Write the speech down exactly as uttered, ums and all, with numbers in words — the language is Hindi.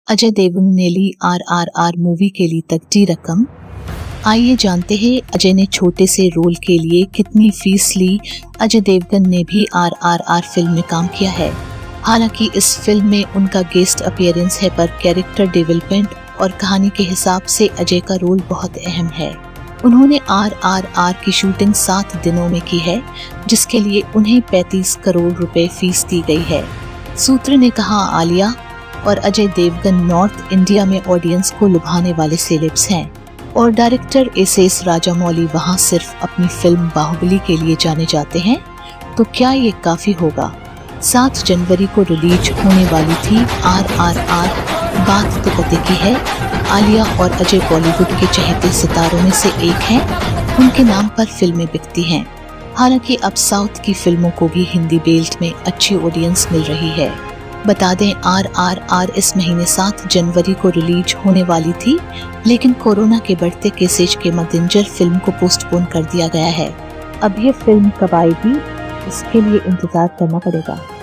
अजय देवगन ने ली आर आर आर मूवी के लिए तगड़ी रकम। आइए जानते हैं अजय ने छोटे से रोल के लिए कितनी फीस ली। अजय देवगन ने भी आर आर आर फिल्म में काम किया है। हालांकि इस फिल्म में उनका गेस्ट अपीयरेंस है, पर कैरेक्टर डेवलपमेंट और कहानी के हिसाब से अजय का रोल बहुत अहम है। उन्होंने आर आर आर की शूटिंग सात दिनों में की है, जिसके लिए उन्हें पैंतीस करोड़ रुपए फीस दी गई है। सूत्र ने कहा, आलिया और अजय देवगन नॉर्थ इंडिया में ऑडियंस को लुभाने वाले सेलेब्स हैं और डायरेक्टर एस एस राजामौली वहां सिर्फ अपनी फिल्म बाहुबली के लिए जाने जाते हैं। तो क्या ये काफी होगा? सात जनवरी को रिलीज होने वाली थी आर आर आर। बात तो पते की है, आलिया और अजय बॉलीवुड के चहेते सितारों में से एक हैं। उनके नाम पर फिल्में बिकती हैं। हालांकि अब साउथ की फिल्मों को भी हिंदी बेल्ट में अच्छी ऑडियंस मिल रही है। बता दें, आर आर आर इस महीने सात जनवरी को रिलीज होने वाली थी, लेकिन कोरोना के बढ़ते केसेज के मद्देनजर फिल्म को पोस्टपोन कर दिया गया है। अब ये फिल्म कब आएगी, इसके लिए इंतजार करना पड़ेगा।